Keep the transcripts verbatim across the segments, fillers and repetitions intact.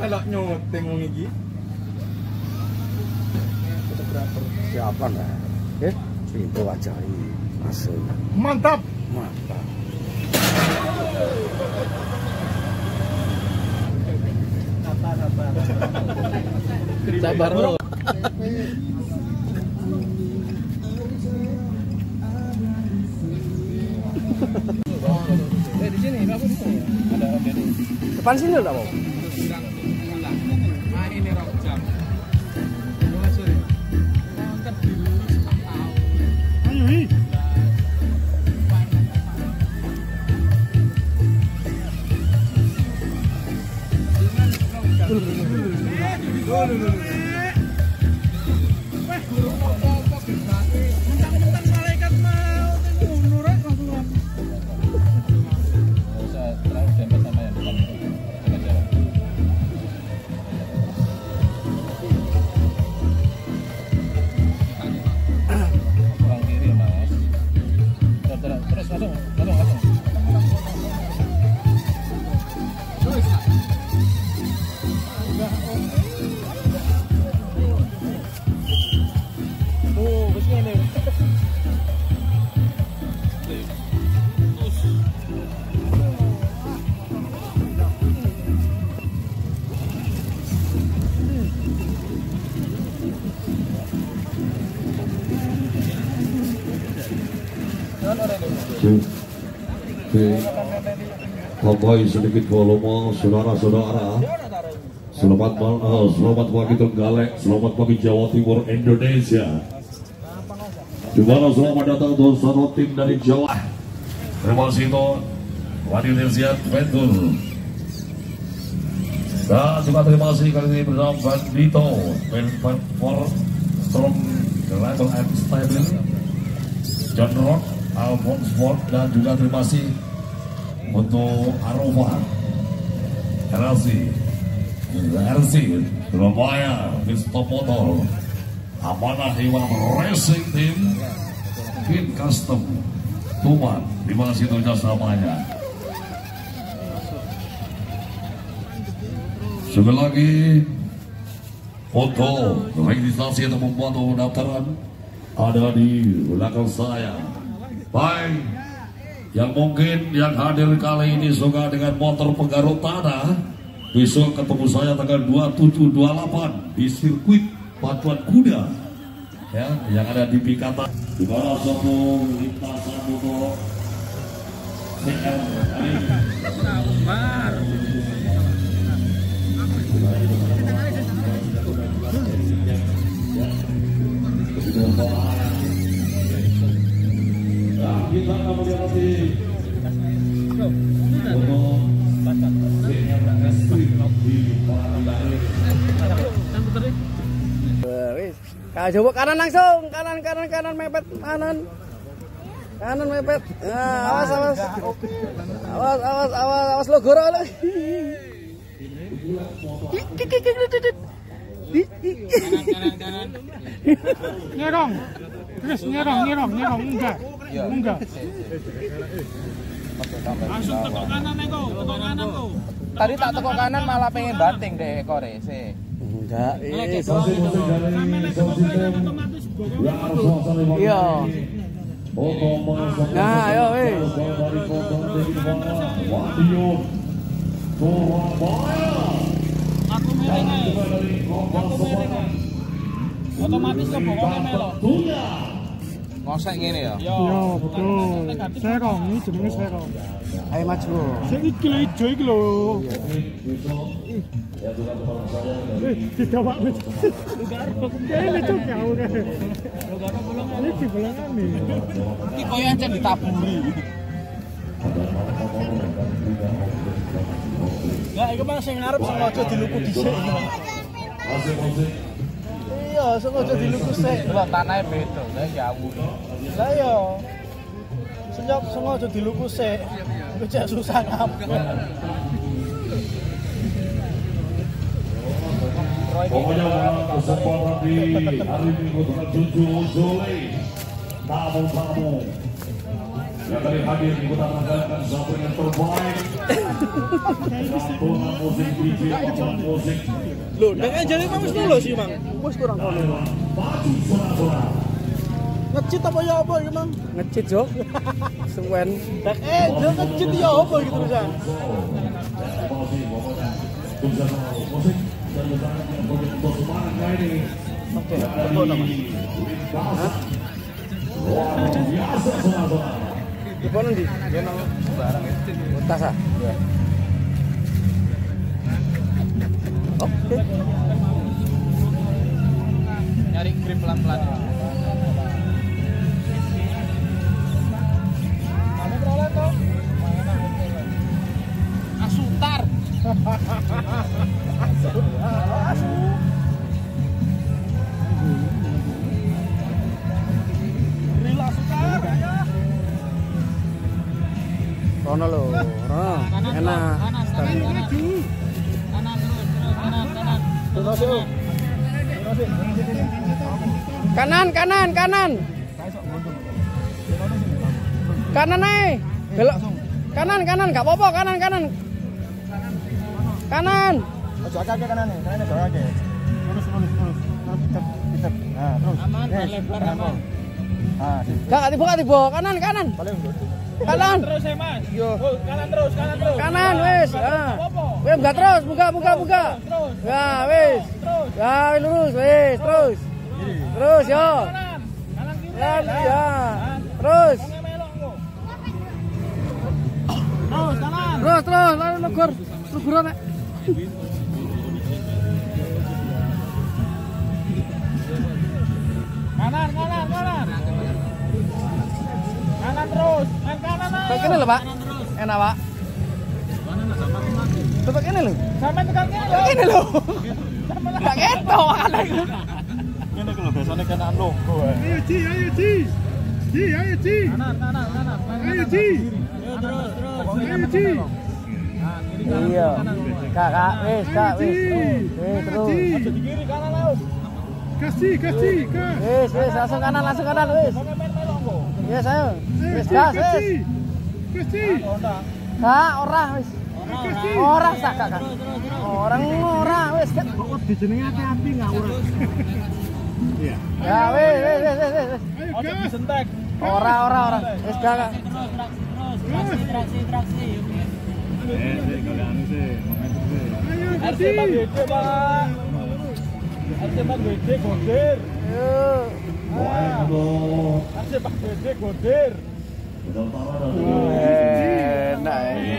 melok nyuting wong iki. Fotografer. Siapa lah? Eh, pintu wajah ini asli. Mantap. Mantap. Sabar bro. Eh di sini, aku di sini. Ada ada di Depan sini udah mau. Nah ini rok jam. Mulai sore. Angkat dulu tahu. Ayo hi. Mentang-mentang malaikat mau nurut langsung. Usah terlalu dempet sama yang depan. Jaga jarak. Kurang kiri mas. Terus terus terus langsung langsung langsung. Oh, begini. Tambahi sedikit volume, saudara-saudara. Selamat malam, uh, selamat pagi Trenggalek, selamat pagi Jawa Timur Indonesia. Juga selamat datang untuk satu tim dari Jawa. Terima kasih untuk Wanita Ventur. Dan juga terima kasih kali ini bersama Bandito, Benford from the Level and Stable, John Rock, Alphonse Ford, dan juga terima kasih untuk Arova, R L C, R C, Surabaya, Vista Motor, Amanah Iwan Racing Team, Pin Custom, Tuman. Terima kasih untuk jasamanya. Sekali lagi foto registrasi atau membuat pendaftaran ada di belakang saya. Baik, yang mungkin yang hadir kali ini suka dengan motor penggaruk tanah, besok ketemu saya tanggal dua puluh tujuh dua puluh delapan di sirkuit pacuan kuda ya, yang ada di Pikatan. Di mana satu lintasan motor C R Sabar. kita akan melihat nanti Kak coba kanan langsung, kanan kanan kanan mepet kanan. Kanan mepet. Nah, awas awas. Awas awas awas awas lo goro lo. Nyerong. Terus nyerong, nyerong, nyerong enggak. Enggak. Langsung tekuk kanan eko, tekuk kanan kok. Tadi tak tekuk kanan malah pengen banting deh ekore sih. Enggak. Iya. Nah, ayo weh. Aku miringan. Aku miringan. Otomatis ke bawah melok. Ngosek ngene ya. Yo, betul. Serong ini jenenge serong. Ayo maju. Sing iki lho ijo iki lho. Eh, ditawak wis. Kene cok ya ora. Ini di belakang nih. Iki koyo ancen ditaburi. Lah iku Mas sing ngarep sing aja diluku dhisik iki. Iya, sing aja diluku sik. Lah tanahe beda, lah jauh. Lah iya. Senyap sing aja diluku sik. Iku cek susah ngapet. Pokoknya kesempatan di hari Minggu tanggal tujuh Juli, tamu-tamu yang tadi hadir kita mengadakan satu yang terbaik, santunan musik D J Loh, nek anjane Mang wis lulus sih, Mang. Wis kurang kono. Ngecit apa ya apa iki, Mang? Ngecit, Jo. Suwen. Nek eh, Jo ngecit ya apa gitu terusan. Oke, apa nama? Hah? Di mana di? Dia nang barang itu. Tas ah? Iya. Oke. Nyari grip pelan-pelan. Mana peroleh toh? Asutar. Asu. Rila Asutar ya. Rono lo, Rono. Enak. Kanan terus, kanan, kanan. Terus yuk. Kanan, kanan, kanan. Kanan nih. Belok. Kanan, kanan, enggak apa-apa, kanan, kanan. Kanan. Ojo akeh kanan nih, kanan ojo akeh. Terus terus terus. Terus pitep, pitep. Nah, terus. Aman, lebar aman. Ah, sip. Enggak tiba tiba, kanan, kanan. Paling Kanan. Terus ya, Mas. Yo. Oh, kanan terus, kanan terus. Kanan wis. Ah. Wis buka terus, buka buka buka. Ya, wis. Terus. Ya, lurus wis, terus. Terus yo. Kanan. Kanan kiri. Ya, ya. Terus. Terus kanan. Terus terus, lalu legur. Legur nek. Kanan, kanan, kanan. Kanan terus, main kanan aja. Kayak gini loh, Pak. Enak, Pak. Tuh kayak gini loh. Sampai tekan kiri. Kayak gini loh. Enggak ketok makane. ngene iki lho biasane kena logo. Ayo Ci, ayo Ci. Ci, ayo Ci. Kanan, kanan, kanan. Ayo Ci. Terus, terus. Ayo Ci. Iya. Kak, Kak, wis, Kak, wis. Wis terus. Di kiri kanan laut. Kasih, kasih, Kak. Wis, wis langsung kanan, langsung kanan wis. Sampai main melok kok. Iya, saya. Ayo Wis Ci, gas, wis. kasih. Kasih. Kak, ora wis. Kasih. Ora sak, Kak. Orang ora wis. Kok dijenenge hati-hati ngawur. Iya. Ya, wis, wis, wis, wis, wis. Ayo Ojo gas. disentek. Ora, ora, ora. Wis gak, Kak. Eh, sik golekane sih, momentum sih. Ayo R C kasih. Pak Gede, Pak. R C Pak Gede godir. Yo. R C Pak Gede godir. Enak ini.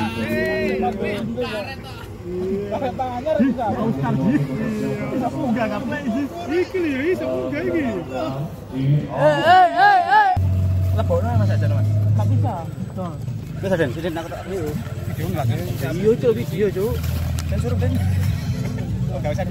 Pakai tangannya bisa. Ustaz Ji. Sapu enggak gaplek iki. Iki lho ya, sapu enggak iki. Eh, eh, eh, eh. Leboknya Mas aja, Mas. Enggak bisa. Wis Den, sini nak tak video. Video enggak kan? Video, Cuk, video, Cuk. Sensor Ben. Oh, enggak usah.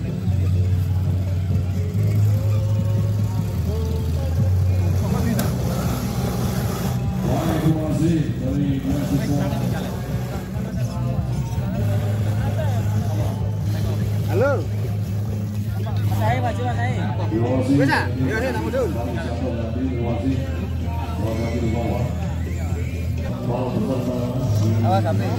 Halo. Saya maju saya. Bisa? Ya, saya tak mudun. Awas sampai.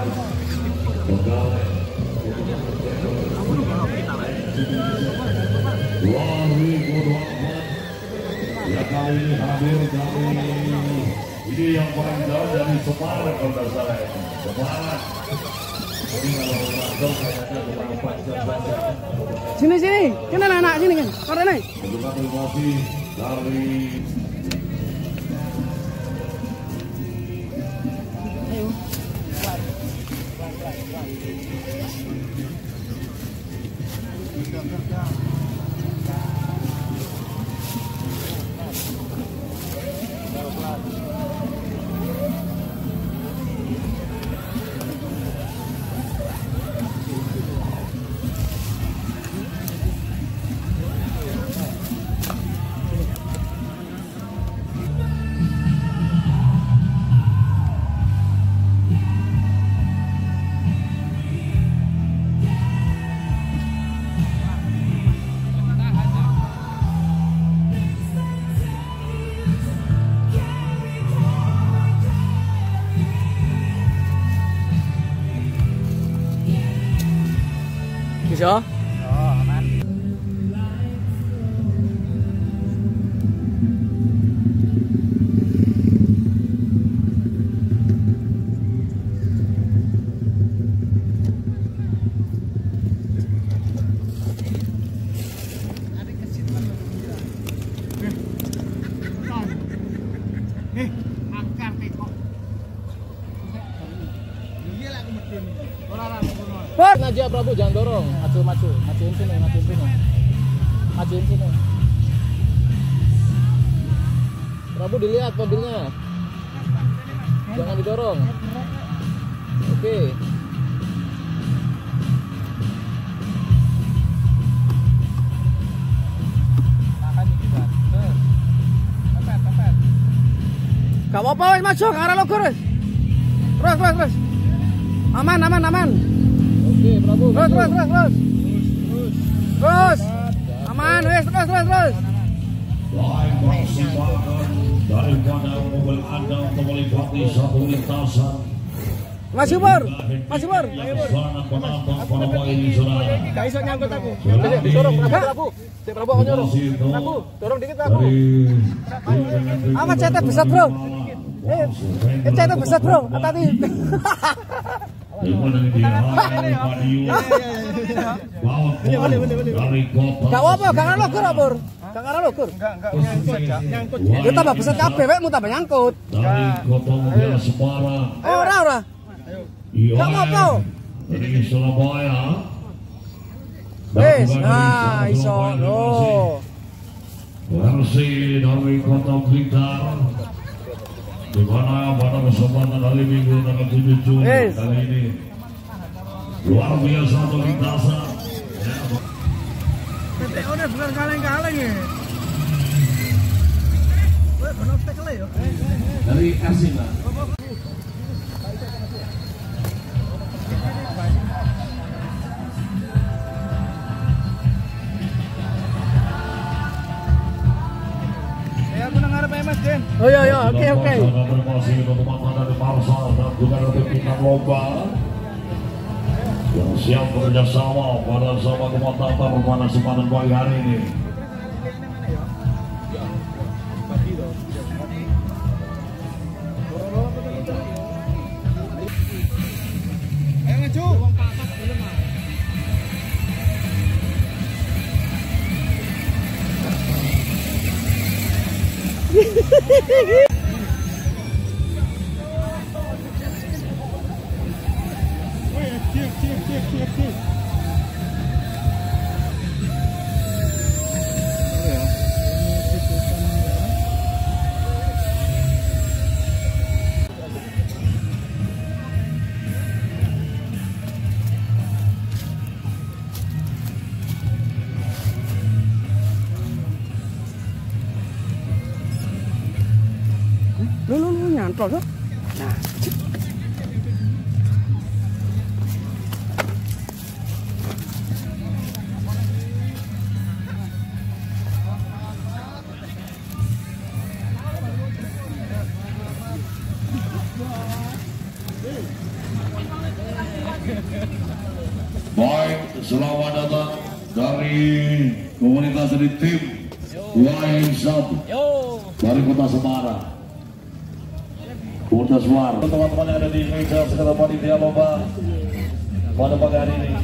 Ya kali ini hadir dari ini yang paling jauh dari Semarang kalau tidak salah ya. Semarang. Jadi kalau langsung kayaknya kurang panjang-panjang. Sini sini, sini anak sini kan. Kau nih. Juga terima kasih dari Bisa? Eh, angkat tekok. Iya lah aku mesti. Ora ora ngono. Bos. Aja Prabu, jangan dorong. Maju maju, majuin sini, majuin sini. Majuin sini. Prabu dilihat mobilnya. Jangan didorong. Oke. Gak apa-apa wis maju ke arah logor wis. Terus terus terus. Aman aman aman. Oke, Prabu. Terus maju. terus terus terus. Terus. Aman wis terus terus terus. Live persimpangan daripada mobil Anda untuk menikmati satu lintasan. Maju Pur. Maju Pur. Sangat menantang para pemain di sana. Gak iso nyangkut aku. Dorong Prabu, Prabu. Si Prabu akan dorong. Prabu, dorong dikit Prabu. Amat cetek besar bro. Eh, eh cetek besar bro. Hati-hati. Gak apa-apa, gak ngarah logor Pur. Gak ngarah logor. Enggak, enggak nyangkut, nyangkut. Ya tambah besar kabeh wek mu tambah nyangkut. Dari Kota Mulia Semarang. Eh ora ora. Gak apa-apa. Dari Surabaya. Wis, nah iso lho. Versi dari Kota Blitar. Di mana pada kesempatan hari Minggu tanggal tujuh Juli Yes. kali ini luar biasa untuk lintasan. P T O nya bukan kaleng-kaleng ya. Weh, bener tekel ya. Dari Asima. Ya aku nang ngarep Mas Den. Oh iya iya, oke oke. Terima kasih untuk teman-teman dari Marsal dan juga dari pimpinan lomba yang siap bekerjasama pada sama komentar pada kesempatan pagi hari ini. Ayo maju. Weh, cek cek cek cek cek. Lu lu lu nyantol tuh. Nah. Baik, selamat datang dari komunitas dari tim Waisab dari Kota Semarang. Kota Semarang. Teman-teman yang ada di meja sekitar panitia lomba pada pagi hari ini.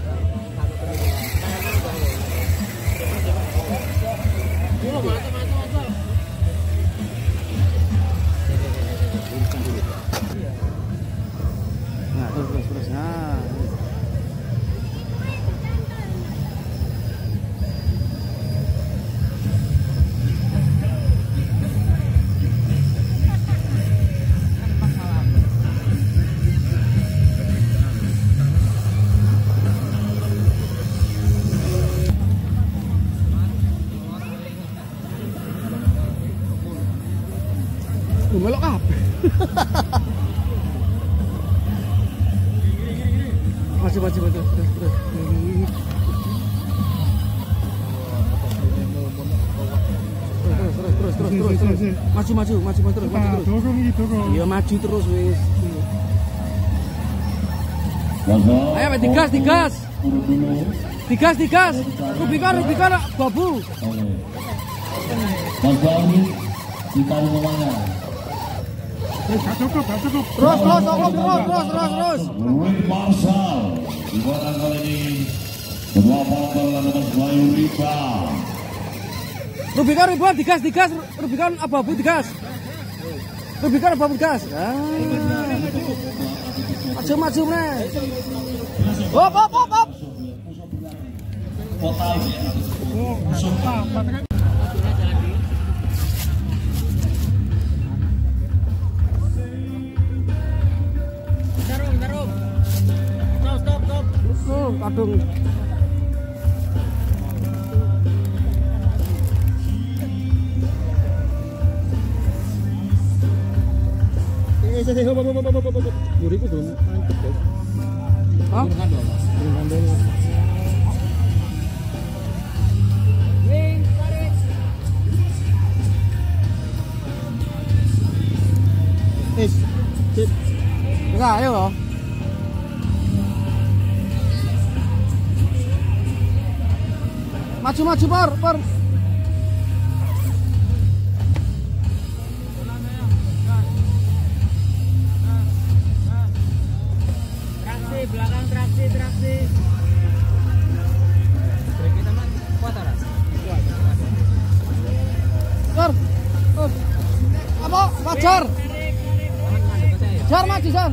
Nah, terus terus terus. Nah. Tuh melok apa? Maju maju maju terus terus. Terus terus terus terus terus terus. Maju maju maju maju terus maju terus. Dorong iki dorong. Iya maju terus wis. Masa, Ayo digas digas. Digas, digas. Rubicon, Rubicon, babu. Mas Babu ditaruh kemana? Gak cukup, gak cukup. Terus, terus, terus, terus, terus, terus, terus. Ray Marshall di kotak kali ini kedua partner nomor Bayu Rika. Rubicon, Rubicon, digas, digas. Rubicon, abu-abu, digas. Rubicon, abu-abu, digas. Ah. Maju, maju, nih. Hop, hop, hop, hop. Kota ini. Oh, apa kan? Oh, kadung. Eh, saya hop hop hop hop hop. Buriku belum mantep, guys. Hah? Belum mandor. Eh, sip. Enggak, ayo loh. Maju, maju, Por, Por. Traksi, belakang traksi, traksi. Kita mah kuat aras. Por. Por. Apa? Pajar. Jar, maju, Jar.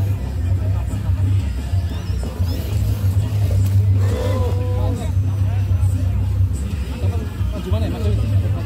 Gimana ya? Maju.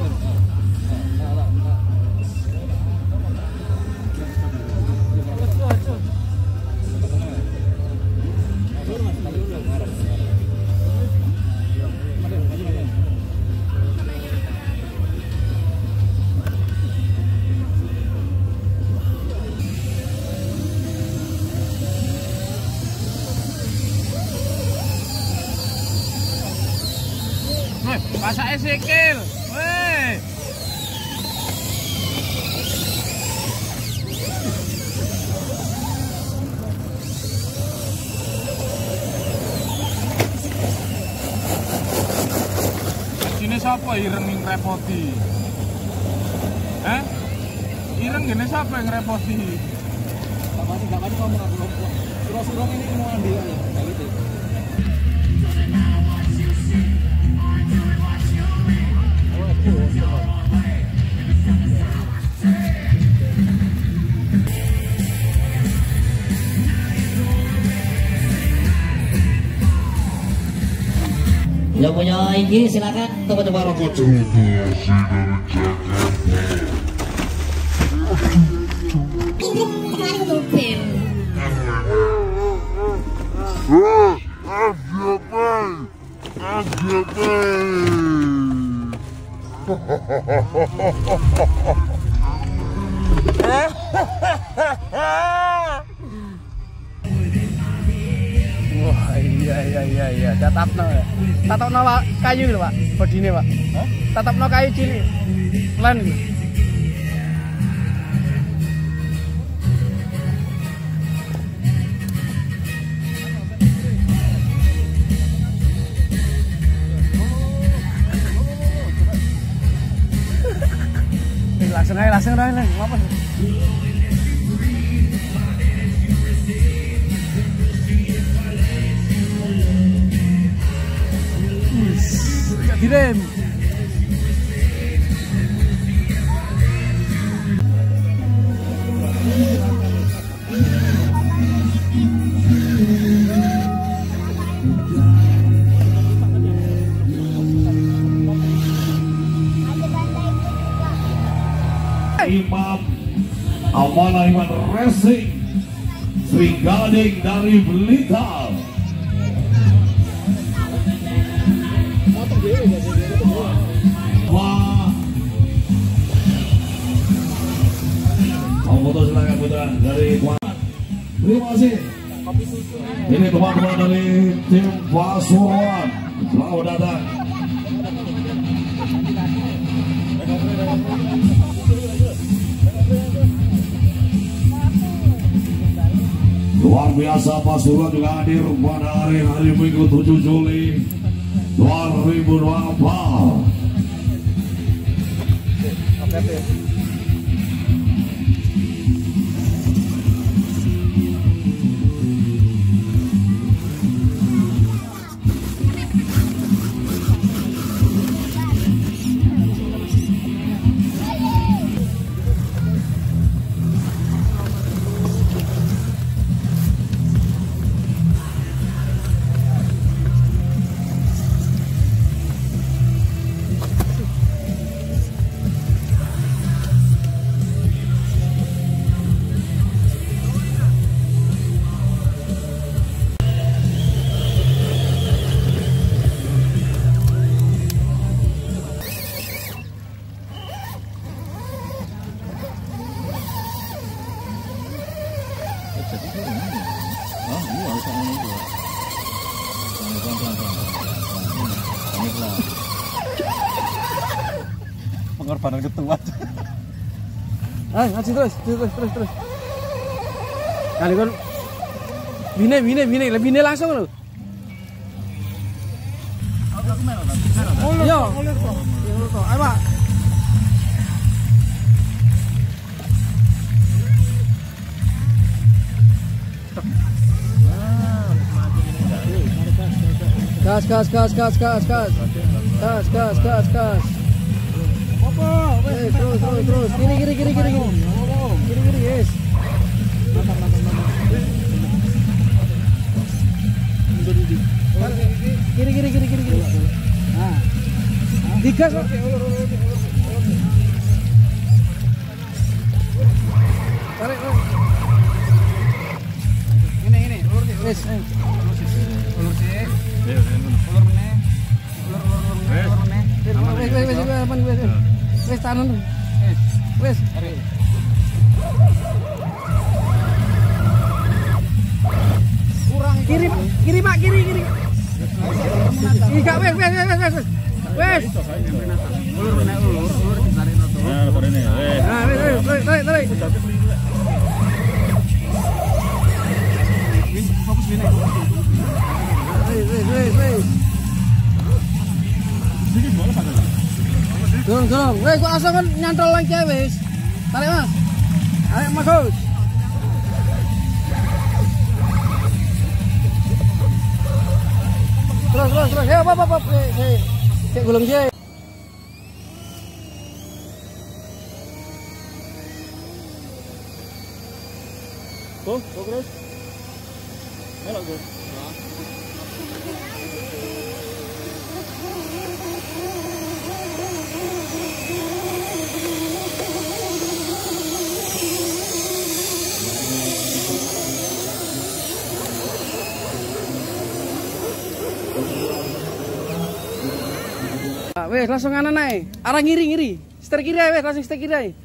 Masak sikil. Weh. Ini siapa ireng yang repoti? Eh? Ireng gini siapa yang repoti? Gak mati, gak mati ngomong aku. Surah-surah ini mau ambil aja. Gak gitu. Yang punya ini silakan coba-coba rokok. Wah, iya iya iya iya, tatapno ya. Tatapno Pak, kayu lho, Pak. Bodine, Pak. Hah? Tatapno kayu cilik. Plan iki. Langsung aja, langsung aja, ngapa? Direm. Imam Amanah Iman Racing Sri Gading dari Blitar. Wah, mau foto silakan putra dari Kuat. Terima kasih. Ini teman-teman dari tim Pasuruan, selamat datang. Luar biasa Pasuruan juga hadir pada hari hari Minggu tujuh Juli dua ribu dua puluh empat. Pengorbanan ketua. Ah, masih terus, terus, terus, terus. Kali kan, bine, bine, bine, lebih bine langsung lo. Yo, ayo Pak. Gas, gas, gas, gas, gas, gas, gas, gas, gas, gas. Eh, terus, terus, terus, kiri, kiri, kiri, kiri, kiri, kiri, kiri, yes. Kiri, kiri, kiri, kiri, kiri. Nah, digas Pak. Tarik, tarik. Ini, ini, ulur sih, yes. Ulur sih, ulur meneh, ulur, ulur, ulur meneh, ulur meneh. Wes, wes, wes, wes, aman, wes, wes. Wes tanan. Wes. Kurang kiri, kiri Pak, kiri, kiri. Enggak, wes, wes, wes, wes, wes. Wes. Ulur meneh, ulur, ulur ditarik noto. Nah, tarik ini. Nah, wes, wes, tarik, tarik, tarik. Fokus ini. Wes, wes, wes, wes. Dorong, dorong. Wes, kok asal kan nyantol lagi wes. Tarik Mas. Tarik Mas Gus. Terus, terus, terus. Hei, apa, apa, apa. Hei, cek gulung sih. Tuh, tuh terus. Melok Gus. Wes langsung kanan naik, arah ngiri ngiri, setir kiri aja, wes langsung setir kiri aja.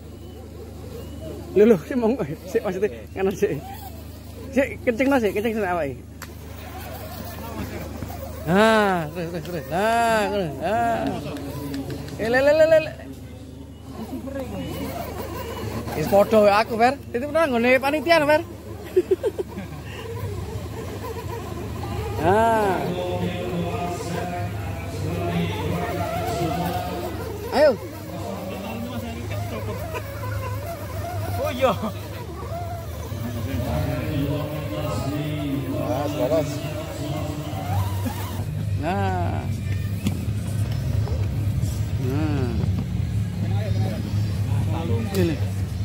Lulu, sih mau, sih maksudnya kanan sih, sih kenceng nasi, kenceng sana apa ini? Ah, terus terus terus, ah, terus, ah, eh le le le le, is foto aku Fer, itu pernah ngone panitia Fer. Ah. Ayo. Oh iya. Nah, lolos. Nah. Nah. Ini.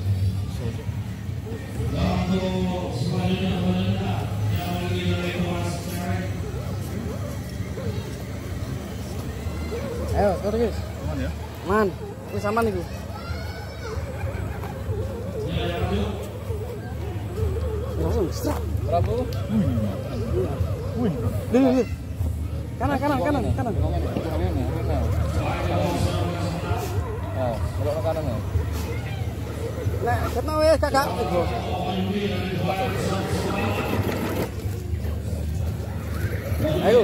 Ayo, terus. Aman ya? Man, ini sama nih. Langsung strak. Berapa? Wih. Dulu, kanan, kanan, kanan, kanan. Oh, belok ke kanan ya. Nah, ketemu ya kakak. Ayo.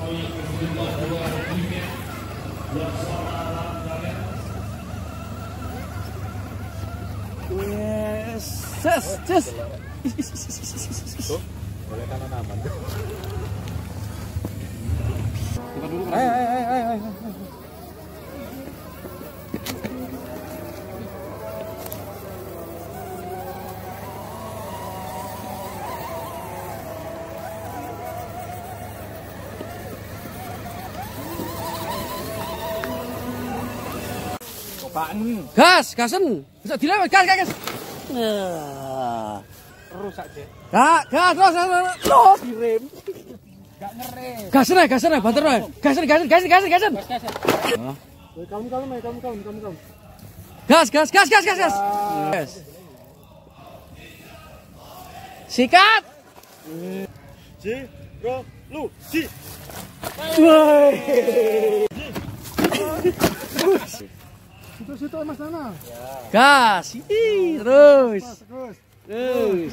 Yes, yes, yes. Boleh kanan aman. Ayo, ayo, ayo, ayo, ayo. Gas, gasen. Bisa dilewat, gas, gas, gas. Nah. Terus aja. Gas, gas, terus, terus, terus, direm. Gak ngerem. Gasen aja, gasen aja, banter aja. Gasen, gasen, gasen, gasen, gasen. Kamu kamu kamu kamu kamu kamu kamu. Gas, gas, gas, gas, gas, gas. Gas. Sikat. Si, ro, lu, si. Situ-situ Mas Nana. Gas. Ih, terus. Terus. Terus.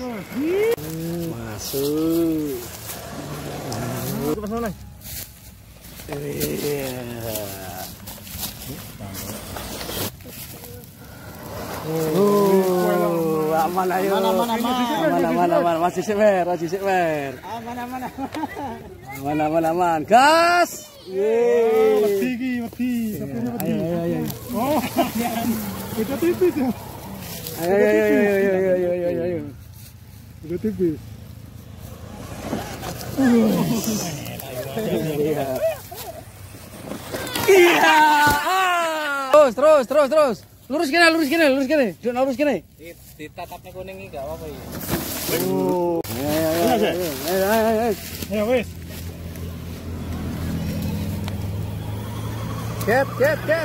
Masuk. Masuk Mas Nana. Oh, aman ayo. Aman aman aman. Aman aman aman. Masih sewer, masih sewer. Aman aman aman. Aman aman aman. Gas. Yeay. Wedi iki, wedi. Sapene wedi. Ayo ayo ayo. Oh. Beda tipis ya. Ayo ayo ayo ayo ayo ayo ayo ayo. Beda tipis. Iya. Iya. Terus terus terus terus. Lurus kene, lurus kene, lurus kene. Duk lurus kene. Ditatapnya kuning iki gak apa-apa ya. Oh. Ayo ayo ayo. Ayo ayo ayo. Ya wis. Get get get.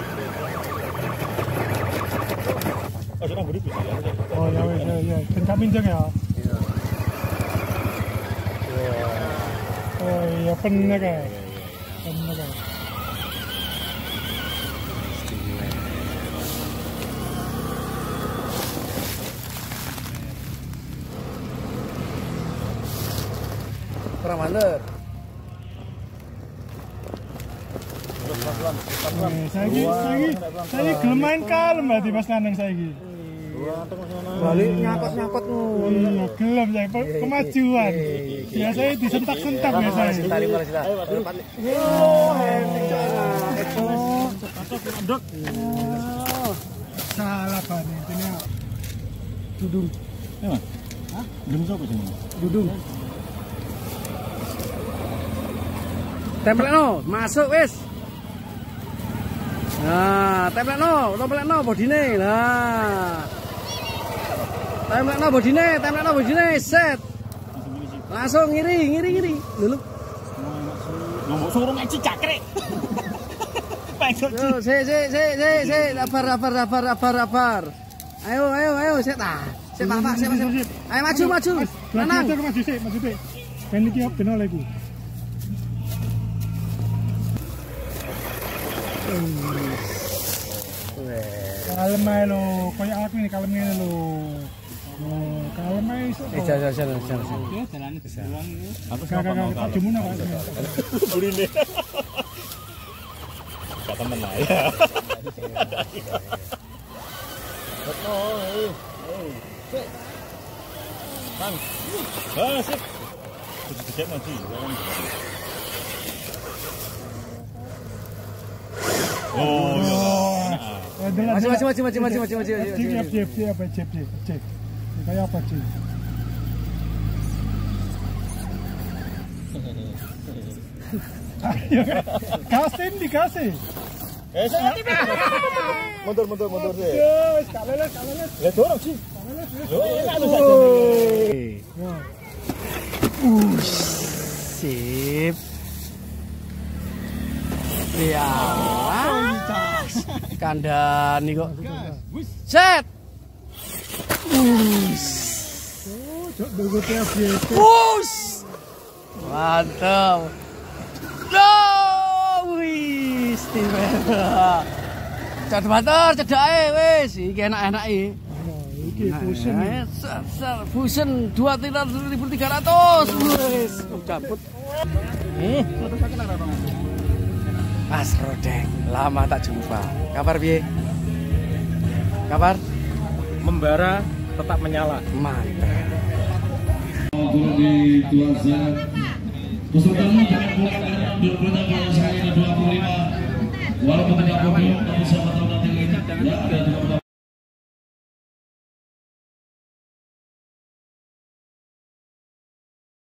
Oh, sudah beri bisa ya. Oh, ya wis ya ya. Ben gak minjeng ya. Iya. Oh, iya bener kae. Bener kae. Kurang mantep. Saiki saiki saiki gelem main kalem berarti Mas Nanang saiki. Balik nyakot-nyakot ngono. Iya, gelem saya kemajuan. Biasanya disentak-sentak biasanya. Tali malah sila. Oh, hening cara. Ndok. Salah bane ini. Dudung. Emang? Hah? Dudung sapa jenenge? Dudung. Templekno, masuk wis. Nah, templekno, templekno bodine. Nah. Templekno bodine, templekno bodine, set. Langsung ngiri, ngiri, ngiri. Lho. Ngomong suruh mek cicakrek. Yo, se se se se se sabar sabar sabar sabar sabar. Ayo ayo ayo set ah. Set Pak, Pak, set Mas. Ayo maju maju. Tenang. Maju sik, maju sik. Ben iki ben oleh iku. Kalem ae lho, koyo aku ini kalem ngene lho. Oh, kalem ae iso. Eh, jalan jalan jalan. Oke, jalan ke jalan ini. Aku kakak kakak jumuna Pak. Burine. Gak temen lah ya. Bang. Ah, sip. Sedikit maju. Oh, Maju maju maju maju maju maju maju. Cek cek cek apa cek cek cek. Kayak apa cek? Ayo, kasih dikasih. Eh, mundur mundur mundur deh. Yo, kaleles kaleles. Lihat dorong sih. Uh, sip. Ya, kandani kok. Set. Us. Mantap. No, wis istimewa. Cek banter, cedake wis. Iki enak-enak iki. Iki fusion. Fusion dua ribu tiga ratus. Wis, cabut. Hmm. Asrodeng, lama tak jumpa. Kabar piye? Kabar? Membara tetap menyala. Mantap. Turun di tuasa pesertanya dengan bulan dua puluh enam saya dua puluh lima walaupun tidak podium tapi sama tahun nanti ya ada